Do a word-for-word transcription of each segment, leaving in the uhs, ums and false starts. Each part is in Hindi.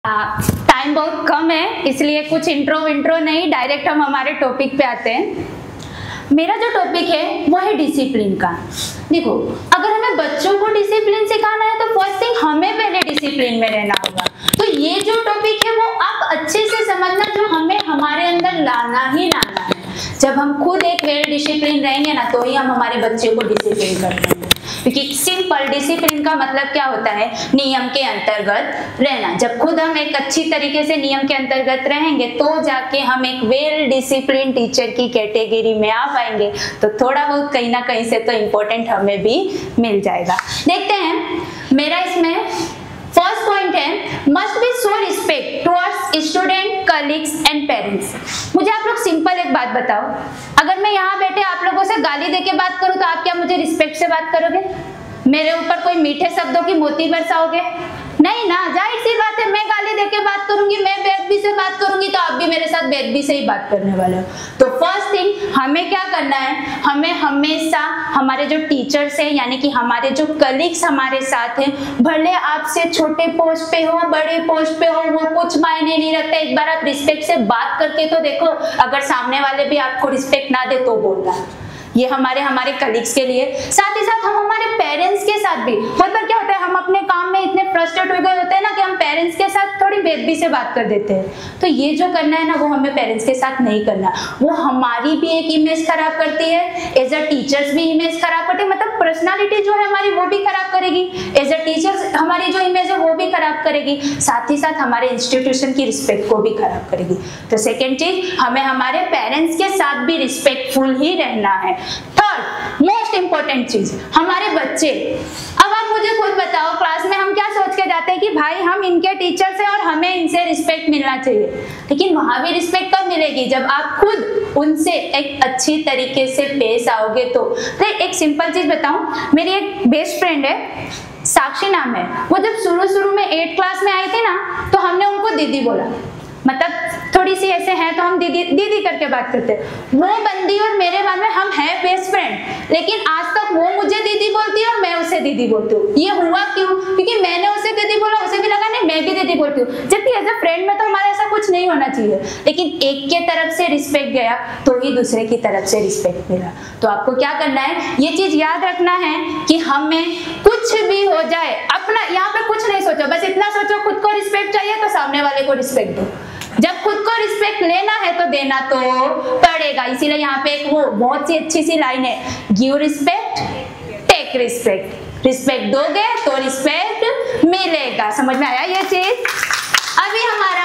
टाइम बहुत कम है इसलिए कुछ इंट्रो विंट्रो नहीं, डायरेक्ट हम हमारे टॉपिक पे आते हैं। मेरा जो टॉपिक है वो है डिसिप्लिन का। देखो, अगर हमें बच्चों को डिसिप्लिन सिखाना है तो फर्स्ट थिंग हमें पहले डिसिप्लिन में रहना होगा। तो ये जो टॉपिक है वो आप अच्छे से समझना, जो हमें हमारे अंदर लाना ही लाना है। जब हम खुद एक वेल डिसिप्लिन रहेंगे ना तो ही हम हमारे बच्चे को डिसिप्लिन कर पाएंगे। क्योंकि सिंपल डिसिप्लिन का मतलब क्या होता है? नियम के अंतर्गत रहना। जब खुद हम एक अच्छी तरीके से नियम के अंतर्गत रहेंगे तो जाके हम एक वेल डिसिप्लिन टीचर की कैटेगरी में आ पाएंगे। तो थोड़ा बहुत कहीं ना कहीं से तो इम्पोर्टेंट हमें भी मिल जाएगा। देखते हैं, मेरा इसमें फर्स्ट पॉइंट है must be show respect towards student, colleagues and parents. मुझे आप लोग सिंपल एक बात बताओ, अगर मैं यहाँ बैठे आप लोगों से गाली देके बात करूँ तो आप क्या मुझे रिस्पेक्ट से बात करोगे? मेरे ऊपर कोई मीठे शब्दों की मोती बरसाओगे? नहीं ना। जाहिर सी बात है, मैं गाली देके बात करूंगी, मैं बेअदबी से बात करूंगी तो आप भी मेरे साथ बेअदबी से ही बात करने वाले हो। तो फर्स्ट थिंग हमें क्या करना है, हमें हमेशा हमारे जो टीचर्स हैं यानी कि हमारे जो कलीग्स हमारे साथ हैं, भले आपसे छोटे पोस्ट पे हो बड़े पोस्ट पे हो, वो कुछ मायने नहीं रखते। एक बार आप रिस्पेक्ट से बात करके तो देखो, अगर सामने वाले भी आपको रिस्पेक्ट ना दे तो बोलना। ये हमारे हमारे कलीग्स के लिए। साथ ही साथ हम हमारे पेरेंट्स के साथ भी, मतलब क्या होता है, हम अपने काम में इतने फ्रस्ट्रेट हो गए होते हैं ना कि हम पेरेंट्स के साथ थोड़ी बेअदबी से बात कर देते हैं। तो ये जो करना है ना वो हमें पेरेंट्स के साथ नहीं करना। वो हमारी भी एक इमेज खराब करती है, एज अ टीचर्स भी इमेज खराब करती है, मतलब पर्सनालिटी जो है हमारी वो भी खराब करेगी। एज अ टीचर्स हमारी जो इमेज है वो भी खराब करेगी, साथ ही साथ हमारे इंस्टीट्यूशन की रिस्पेक्ट को भी खराब करेगी। तो सेकेंड चीज, हमें हमारे पेरेंट्स के साथ भी रिस्पेक्टफुल ही रहना है। थर्ड मोस्ट इंपॉर्टेंट चीज, हमारे बच्चे। अब आप मुझे खुद बताओ, क्लास में हम क्या सोच के जाते हैं कि भाई हम इनके टीचर्स हैं और हमें इनसे रिस्पेक्ट मिलना चाहिए, लेकिन वहां भी रिस्पेक्ट कब मिलेगी? जब आप खुद उनसे एक अच्छी तरीके से पेश आओगे तो। तो एक सिंपल चीज बताऊं, मेरी एक बेस्ट फ्रेंड है, साक्षी नाम है। वो जब शुरू शुरू में एट क्लास में आई थी ना तो हमने उनको दीदी बोला, मतलब थोड़ी सी ऐसे हैं तो हम दीदी दीदी करके बात करते हैं। वो बंदी और मेरे बारे में हम हैं बेस्ट फ्रेंड, लेकिन आज तक वो मुझे दीदी बोलती है और मैं उसे दीदी बोलती हूँ। ये हुआ क्यों? क्योंकि मैंने उसे दीदी बोला, उसे भी लगा नहीं मैं भी दीदी बोलती हूँ। जबकि एज अ फ्रेंड में तो हमारा ऐसा कुछ नहीं होना चाहिए, लेकिन एक के तरफ से रिस्पेक्ट गया तो ही दूसरे की तरफ से रिस्पेक्ट मिला। तो आपको क्या करना है, ये चीज याद रखना है कि हमें कुछ भी हो जाए अपना, यहाँ पे कुछ नहीं सोचो, बस इतना सोचो खुद को रिस्पेक्ट चाहिए तो सामने वाले को रिस्पेक्ट दो। जब खुद को रिस्पेक्ट लेना है तो देना तो पड़ेगा। इसीलिए यहाँ पे एक वो बहुत सी अच्छी सी लाइन है, give respect take respect. Respect दोगे तो रिस्पेक्ट मिलेगा। समझ में आया ये चीज? अभी हमारा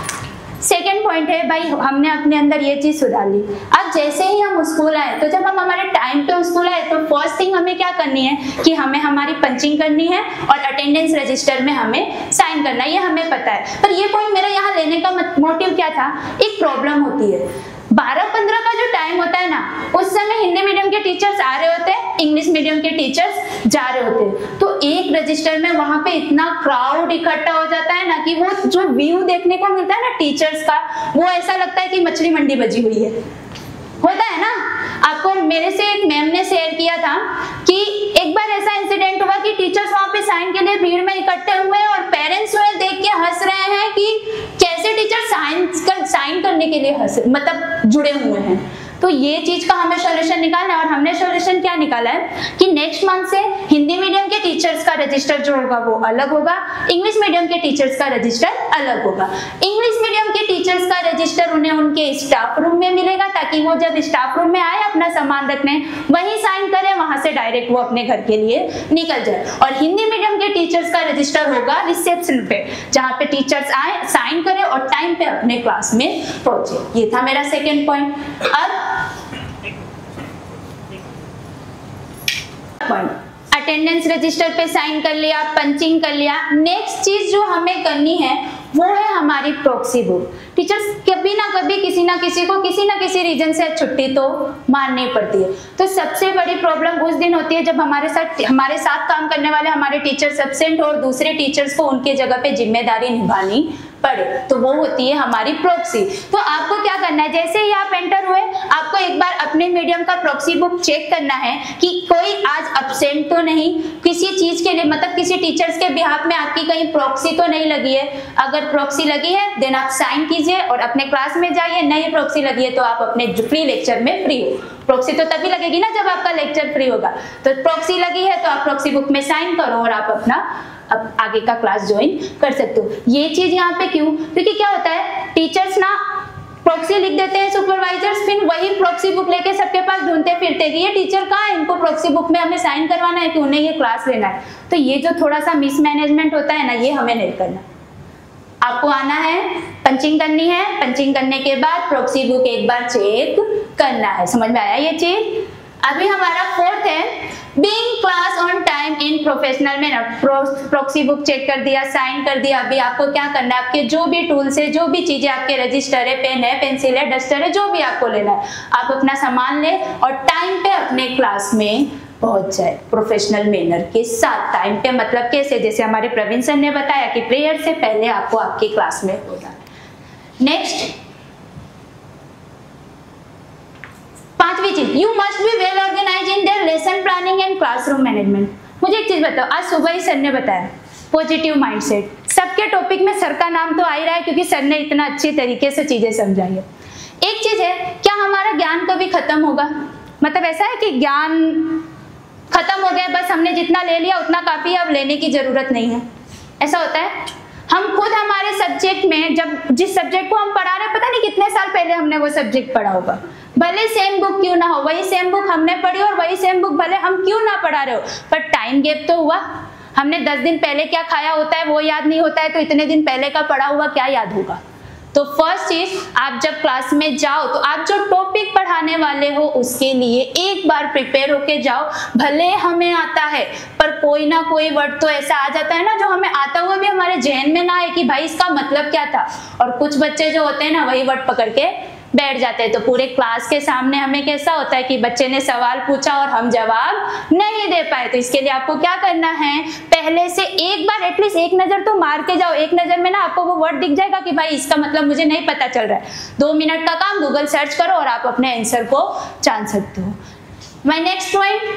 सेकेंड पॉइंट है, भाई हमने अपने अंदर ये चीज सुधार ली। अब जैसे ही हम स्कूल आए तो जब हम हमारे टाइम पे स्कूल आए तो फर्स्ट थिंग हमें क्या करनी है कि हमें हमारी पंचिंग करनी है और अटेंडेंस रजिस्टर में हमें साइन करना है, ये हमें पता है। पर ये पॉइंट मेरा यहाँ लेने का मोटिव क्या था, एक प्रॉब्लम होती है बारह पंद्रह का जो टाइम होता है ना, उस समय हिंदी मीडियम के टीचर्स आ रहे होते हैं, इंग्लिश मीडियम के टीचर्स जा रहे होते हैं। तो एक रजिस्टर में वहां पे इतना क्राउड इकट्ठा हो जाता है ना कि वो जो व्यू देखने को मिलता है ना टीचर्स का, वो ऐसा लगता है कि मछली मंडी बजी हुई है। होता है ना? आपको मेरे से एक मैम ने शेयर किया था कि एक बार ऐसा इंसिडेंट हुआ कि टीचर्स वहां पे साइन के लिए भीड़ में इकट्ठे हुए और पेरेंट्स जो है देख के हंस रहे हैं कि कैसे टीचर साइन कर, साइन करने के लिए हंस मतलब जुड़े हुए हैं। तो ये चीज का हमें सॉल्यूशन निकालना है और हमने सॉल्यूशन क्या निकाला है कि नेक्स्ट मंथ से हिंदी मीडियम के टीचर्स का रजिस्टर जो होगा वो अलग होगा, इंग्लिश मीडियम के टीचर्स का रजिस्टर अलग होगा। इंग्लिश मीडियम के टीचर्स का रजिस्टर उन्हें उनके स्टाफ रूम में मिलेगा ताकि वो जब स्टाफ रूम में आए अपना सामान रखने वहीं साइन करें, वहां से डायरेक्ट वो अपने घर के लिए निकल जाए। और हिंदी मीडियम के टीचर्स का रजिस्टर होगा रिसेप्शन पे, जहाँ पे टीचर्स आए साइन करें और टाइम पे अपने क्लास में पहुंचे। ये था मेरा सेकेंड पॉइंट। अब अटेंडेंस रजिस्टर पे साइन कर लिया, पंचिंग कर लिया। नेक्स्ट चीज जो हमें करनी है वो है हमारी प्रॉक्सी बुक। टीचर्स कभी ना कभी किसी ना किसी को किसी ना किसी रीजन से छुट्टी तो मारनी पड़ती है। तो सबसे बड़ी प्रॉब्लम उस दिन होती है जब हमारे साथ हमारे साथ काम करने वाले हमारे टीचर्स एब्सेंट हो और दूसरे टीचर्स को उनके जगह पे जिम्मेदारी निभानी पढ़े, तो वो होती है हमारी प्रॉक्सी। तो आपको क्या करना है, जैसे ही आप एंटर हुए आपको एक बार अपने मीडियम का प्रॉक्सी बुक चेक करना है कि कोई आज अब्सेंट तो नहीं, किसी चीज के लिए मतलब किसी टीचर्स के बिहाफ में आपकी कहीं प्रॉक्सी तो नहीं लगी है। अगर प्रॉक्सी लगी है देन आप साइन कीजिए और अपने क्लास में जाइए। नहीं प्रॉक्सी लगी है तो आप अपने फ्री लेक्चर में फ्री हो। प्रॉक्सी तो तभी लगेगी ना जब आपका लेक्चर फ्री होगा। तो प्रॉक्सी लगी है तो आप प्रॉक्सी बुक में साइन करो और आप अपना अब आगे का क्लास ज्वाइन कर सकते हो। ये चीज यहाँ पे क्यों, क्योंकि क्या होता है टीचर्स ना प्रॉक्सी लिख देते हैं सुपरवाइजर्स, फिर वही प्रॉक्सी बुक लेके सबके पास ढूंढते फिरते कि ये टीचर कहाँ है, इनको प्रॉक्सी बुक में हमें साइन करवाना है कि उन्हें ये क्लास लेना है। तो ये जो थोड़ा सा मिसमैनेजमेंट होता है ना, ये हमें नहीं करना। आपको आना है, पंचिंग करनी है, पंचिंग करने के बाद प्रॉक्सी बुक एक बार चेक करना है। समझ में आया ये चीज? अभी हमारा फोर्थ है being class on time in professional manner. Proxy book check कर दिया, साइन कर दिया। अभी आपको क्या करना है, आपके जो भी टूल्स है, जो भी चीजें आपके रजिस्टर है, पेन है, पेंसिल है, डस्टर है, जो भी आपको लेना है, आप अपना सामान ले और टाइम पे अपने क्लास में पहुंच जाए प्रोफेशनल मैनर के साथ। टाइम पे मतलब कैसे, जैसे हमारे प्रवीण सर ने बताया कि प्रेयर से पहले आपको आपकी क्लास में होना। नेक्स्ट पांचवी चीज, you must be well organise in their lesson planning and classroom management. मुझे एक चीज बताओ, आज सुबह ही सर ने बताया पॉजिटिव माइंडसेट। सबके टॉपिक में सर का नाम तो आ ही रहा है क्योंकि सर ने इतना अच्छी तरीके से चीजें समझाई है। एक चीज है, क्या हमारा ज्ञान कभी खत्म होगा? मतलब ऐसा है कि ज्ञान खत्म हो गया, बस हमने जितना ले लिया उतना काफी, अब लेने की जरूरत नहीं है, ऐसा होता है? हम खुद हमारे सब्जेक्ट में जब जिस सब्जेक्ट को हम पढ़ा रहे हैं, पता नहीं कितने साल पहले हमने वो सब्जेक्ट पढ़ा होगा, भले सेम बुक क्यों ना हो, वही सेम बुक हमने पढ़ी और वही सेम बुक भले हम क्यों ना पढ़ा रहे हो, पर टाइम गैप तो हुआ। हमने दस दिन पहले क्या खाया होता है वो याद नहीं होता है, तो इतने दिन पहले का पढ़ा हुआ क्या याद होगा? तो फर्स्ट चीज, आप जब क्लास में जाओ तो आप जो टॉपिक पढ़ाने वाले हो उसके लिए एक बार प्रिपेयर होके जाओ। भले हमें आता है पर कोई ना कोई वर्ड तो ऐसा आ जाता है ना जो हमें आता हुआ भी हमारे जहन में ना आए कि भाई इसका मतलब क्या था। और कुछ बच्चे जो होते हैं ना वही वर्ड पकड़ के बैठ जाते हैं। तो पूरे क्लास के सामने हमें कैसा होता है कि बच्चे ने सवाल पूछा और हम जवाब नहीं दे पाए। तो इसके लिए आपको क्या करना है, पहले से एक बार एटलीस्ट एक नजर तो मार के जाओ। एक नजर में ना आपको वो वर्ड दिख जाएगा कि भाई इसका मतलब मुझे नहीं पता चल रहा है। दो मिनट का काम, गूगल सर्च करो और आप अपने आंसर को जान सकते हो। My next point,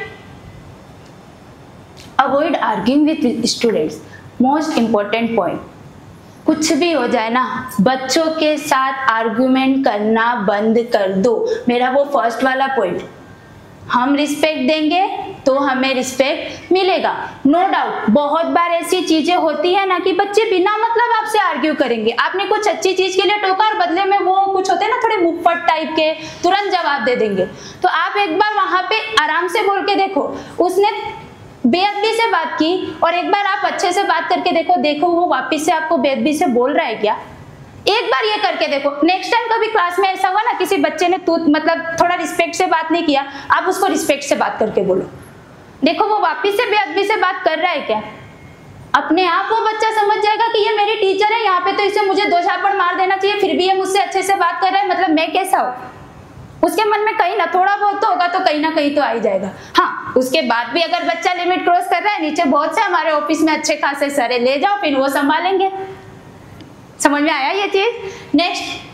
avoid arguing with students. Most important point, कुछ भी हो जाए ना, बच्चों के साथ आर्गुमेंट करना बंद कर दो। मेरा वो फर्स्ट वाला पॉइंट, हम रिस्पेक्ट देंगे तो हमें रिस्पेक्ट मिलेगा। नो डाउट बहुत बार ऐसी चीजें होती है ना कि बच्चे बिना मतलब आपसे आर्ग्यू करेंगे। आपने कुछ अच्छी चीज के लिए टोका और बदले में वो कुछ होते हैं ना थोड़े मुफ्फट टाइप के, तुरंत जवाब दे देंगे। तो आप एक बार वहां पे आराम से बोल के देखो, उसने बेअदबी से बात की और एक बार आप अच्छे से बात करके देखो, देखो वो वापस से आपको बेअदबी से बोल रहा है क्या। एक बार ये करके देखो। नेक्स्ट टाइम कभी क्लास में ऐसा हुआ ना किसी बच्चे ने तू मतलब थोड़ा रिस्पेक्ट से बात नहीं किया, आप उसको रिस्पेक्ट से बात करके बोलो, देखो वो वापस से बेअदबी से बात कर रहा है क्या। अपने आप वो बच्चा समझ जाएगा कि ये मेरी टीचर है, यहाँ पे तो इसे मुझे दो झापड़ मार देना चाहिए, फिर भी ये मुझसे अच्छे से बात कर रहा है, मतलब मैं कैसा हूँ। उसके मन में कहीं ना थोड़ा बहुत तो होगा, तो कहीं ना कहीं तो आ ही जाएगा। हाँ, उसके बाद भी अगर बच्चा लिमिट क्रॉस कर रहा है, नीचे बहुत से हमारे ऑफिस में अच्छे खासे सर ले जाओ, फिर वो संभालेंगे। समझ में आया ये चीज। नेक्स्ट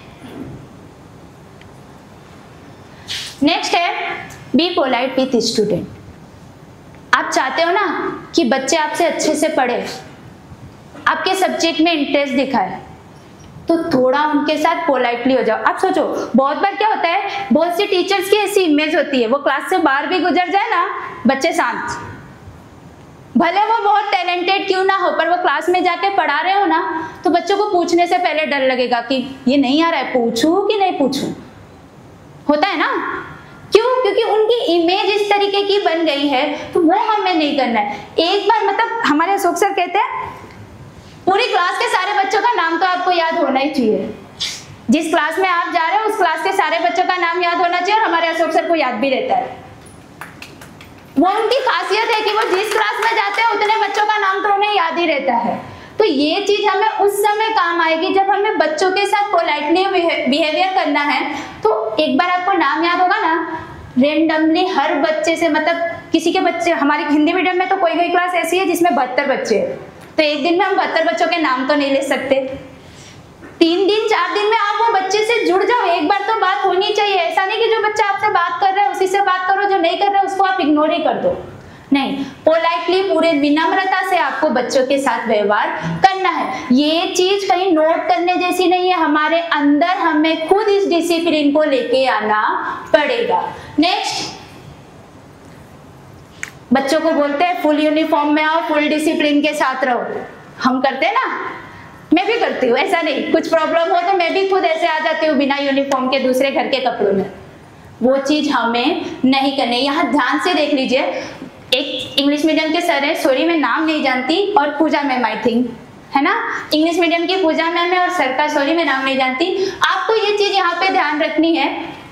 नेक्स्ट है बी पोलाइट विथ स्टूडेंट। आप चाहते हो ना कि बच्चे आपसे अच्छे से पढ़े, आपके सब्जेक्ट में इंटरेस्ट दिखाए, तो थोड़ा उनके साथ पोलाइटली हो जाओ। आप सोचो बहुत बार क्या होता है, बहुत सी टीचर्स की ऐसी इमेज होती है, वो क्लास से बाहर भी गुजर जाए ना बच्चे शांत, भले वो बहुत टैलेंटेड क्यों ना हो, पर वो क्लास में जाके पढ़ा रहे हो ना, तो बच्चों को पूछने से पहले डर लगेगा कि ये नहीं आ रहा है, पूछूं कि नहीं पूछूं। होता है ना, क्यों? क्योंकि उनकी इमेज इस तरीके की बन गई है, तो वो हमें नहीं करना है। एक बार मतलब हमारे अशोक सर कहते हैं पूरी क्लास के सारे बच्चों का नाम तो आपको याद होना ही चाहिए। जिस क्लास में आप जा रहे हो उस क्लास के सारे बच्चों का नाम याद होना चाहिए, और हमारे अशोक सर को याद भी रहता है। वो उनकी खासियत है कि वो जिस क्लास में जाते हैं उतने बच्चों का नाम तो उन्हें याद ही रहता है। तो ये चीज हमें उस समय काम आएगी जब हमें बच्चों के साथ पोलाइटली बिहेवियर करना है। तो एक बार आपको नाम याद होगा ना, रेंडमली हर बच्चे से, मतलब किसी के बच्चे, हमारी हिंदी मीडियम में तो कोई कोई क्लास ऐसी है जिसमें बहत्तर बच्चे हैं, तो एक दिन में हम बहत्तर बच्चों के नाम तो नहीं ले सकते। तीन दिन चार दिन में आप वो बच्चे से जुड़ जाओ, एक बार तो बात होनी चाहिए। ऐसा नहीं कि जो बच्चा आपसे बात कर रहा है उसी से बात करो, जो नहीं कर रहा है उसको आप इग्नोर ही कर दो। नहीं, पोलाइटली पूरे विनम्रता से आपको बच्चों के साथ व्यवहार करना है। ये चीज कहीं नोट करने जैसी नहीं है, हमारे अंदर हमें खुद इस डिसिप्लिन को लेके आना पड़ेगा। नेक्स्ट, बच्चों को बोलते हैं फुल यूनिफॉर्म में आओ, फुल डिसिप्लिन के साथ रहो। हम करते हैं ना, मैं भी करती हूँ, ऐसा नहीं, कुछ प्रॉब्लम हो तो मैं भी खुद ऐसे आ जाती हूँ बिना यूनिफॉर्म के दूसरे घर के कपड़ों में। वो चीज हमें नहीं करनी। यहाँ ध्यान से देख लीजिए, एक इंग्लिश मीडियम के सर है, सॉरी मैं नाम नहीं जानती, और पूजा मैम आई थिंक है ना, इंग्लिश मीडियम की पूजा मैम है, और सर का सॉरी मैं नाम नहीं जानती। आपको ये चीज यहाँ पे ध्यान रखनी है,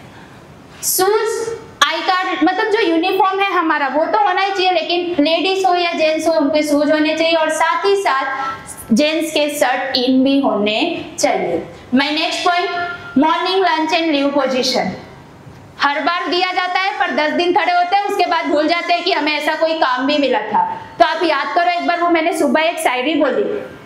शूज, आई कार्ड, मतलब जो यूनिफॉर्म है हमारा वो तो होना ही चाहिए, लेकिन लेडीज हो या जेंट्स हो उनके शूज होने चाहिए, और साथ ही साथ जेंट्स के शर्ट इन भी होने चाहिए। My next point, morning lunch and leave position. हर बार दिया जाता है पर दस दिन खड़े होते हैं, उसके बाद भूल जाते हैं कि हमें ऐसा कोई काम भी मिला था। तो आप याद करो एक बार, वो मैंने सुबह एक शायरी बोली,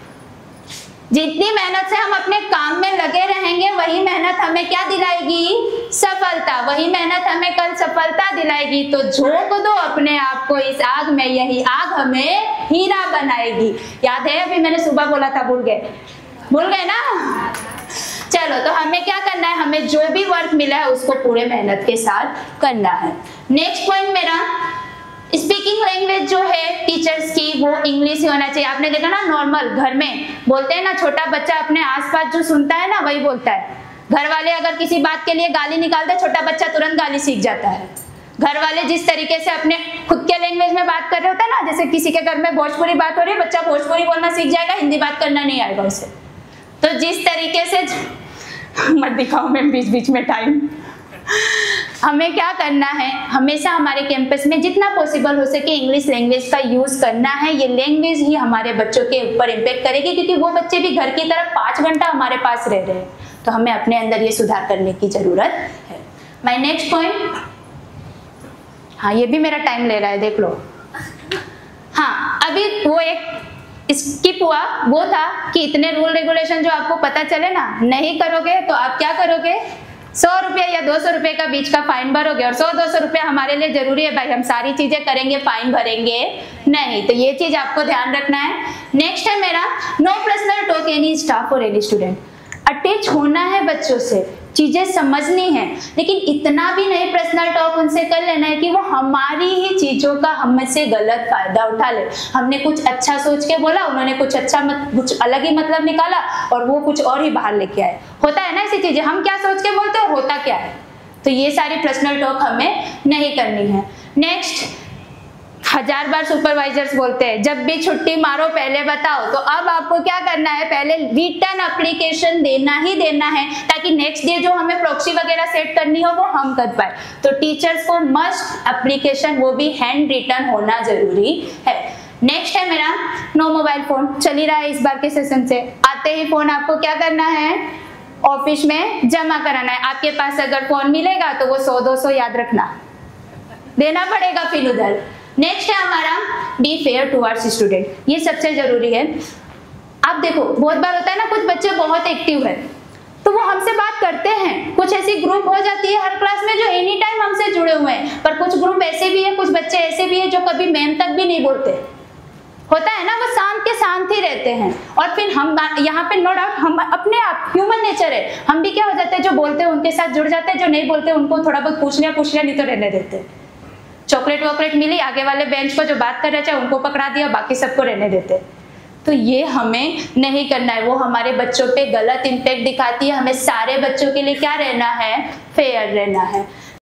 जितनी मेहनत से हम अपने काम में लगे रहेंगे वही मेहनत हमें क्या दिलाएगी, सफलता। वही मेहनत हमें कल सफलता दिलाएगी। तो झोंक दो अपने आप को इस आग में, यही आग हमें हीरा बनाएगी। याद है, अभी मैंने सुबह बोला था, भूल गए भूल गए ना। चलो, तो हमें क्या करना है, हमें जो भी वर्क मिला है उसको पूरे मेहनत के साथ करना है। नेक्स्ट पॉइंट मेरा, स्पीकिंग लैंग्वेज जो है टीचर्स की वो इंग्लिश ही होना चाहिए। आपने देखा ना, नॉर्मल घर में बोलते हैं ना, छोटा बच्चा अपने आसपास जो सुनता है ना वही बोलता है। घर वाले अगर किसी बात के लिए गाली निकालते हैं, छोटा बच्चा तुरंत गाली सीख जाता है। घर वाले जिस तरीके से अपने खुद के लैंग्वेज में बात कर रहे होते हैं ना, जैसे किसी के घर में भोजपुरी बात हो रही है, बच्चा भोजपुरी बोलना सीख जाएगा, हिंदी बात करना नहीं आएगा उसे। तो जिस तरीके से मत दिखाओ मैं बीच बीच में टाइम। हमें क्या करना है, हमेशा हमारे कैंपस में जितना पॉसिबल हो सके इंग्लिश लैंग्वेज का यूज करना है। ये लैंग्वेज ही हमारे बच्चों के ऊपर इम्पेक्ट करेगी, क्योंकि वो बच्चे भी घर की तरफ पाँच घंटा हमारे पास रह रहे हैं। तो हमें अपने अंदर ये सुधार करने की जरूरत है। माय नेक्स्ट पॉइंट, हाँ ये भी मेरा टाइम ले रहा है, देख लो। हाँ, अभी वो एक स्किप हुआ, वो था कि इतने रूल रेगुलेशन जो आपको पता चले ना, नहीं करोगे तो आप क्या करोगे, सौ रुपया या दो सौ रुपये का बीच का फाइन भरोगे। और सौ दो सौ रुपया हमारे लिए जरूरी है भाई, हम सारी चीजें करेंगे फाइन भरेंगे नहीं। तो ये चीज आपको ध्यान रखना है। नेक्स्ट है मेरा, no personal talk any staff और एनी स्टूडेंट। अटैच होना है बच्चों से, चीजें समझनी है, लेकिन इतना भी नहीं पर्सनल टॉक उनसे कर लेना है कि वो हमारी ही चीजों का हमसे गलत फायदा उठा ले। हमने कुछ अच्छा सोच के बोला, उन्होंने कुछ अच्छा मत, कुछ अलग ही मतलब निकाला और वो कुछ और ही बाहर लेके आए। होता है ना ऐसी चीजें, हम क्या सोच के बोलते हैं और होता क्या है। तो ये सारी पर्सनल टॉक हमें नहीं करनी है। नेक्स्ट, हजार बार सुपरवाइजर्स बोलते हैं जब भी छुट्टी मारो पहले बताओ। तो अब आपको क्या करना है, पहले रिटर्न एप्लीकेशन देना ही देना है, ताकि नेक्स्ट डे जो हमें प्रॉक्सी वगैरह सेट करनी हो वो हम कर पाए। तो टीचर्स को मस्ट एप्लीकेशन, वो भी हैंड रिटर्न होना जरूरी है। नेक्स्ट है मेरा, नो मोबाइल फोन। चल ही रहा है इस बार के सेशन से, आते ही फोन आपको क्या करना है, ऑफिस में जमा कराना है। आपके पास अगर फोन मिलेगा तो वो सौ दो सौ याद रखना, देना पड़ेगा फिर उधर। नेक्स्ट है हमारा, बी फेयर टुवर्ड्स स्टूडेंट। ये सबसे जरूरी है। आप देखो बहुत बार होता है ना, कुछ बच्चे बहुत एक्टिव है तो वो हमसे बात करते हैं, कुछ ऐसी ग्रुप हो जाती है हर क्लास में जो एनी टाइम हमसे जुड़े हुए हैं, पर कुछ ग्रुप ऐसे भी है, कुछ बच्चे ऐसे भी है जो कभी मैम तक भी नहीं बोलते। होता है ना, वो शांत के शांत ही रहते हैं। और फिर हम यहाँ पे नो डाउट हम अपने आप, ह्यूमन नेचर है, हम भी क्या हो जाते हैं, जो बोलते हैं उनके साथ जुड़ जाते हैं, जो नहीं बोलते उनको थोड़ा बहुत पूछ लिया पूछ लिया नहीं तो रहने देते। चॉकलेट वॉकलेट मिली, आगे वाले बेंच को जो बात कर रहे थे उनको पकड़ा दिया, बाकी सबको रहने देते। तो ये हमें नहीं करना है, वो हमारे बच्चों पे गलत इम्पैक्ट दिखाती है। हमें सारे बच्चों के लिए क्या रहना है, फेयर रहना है।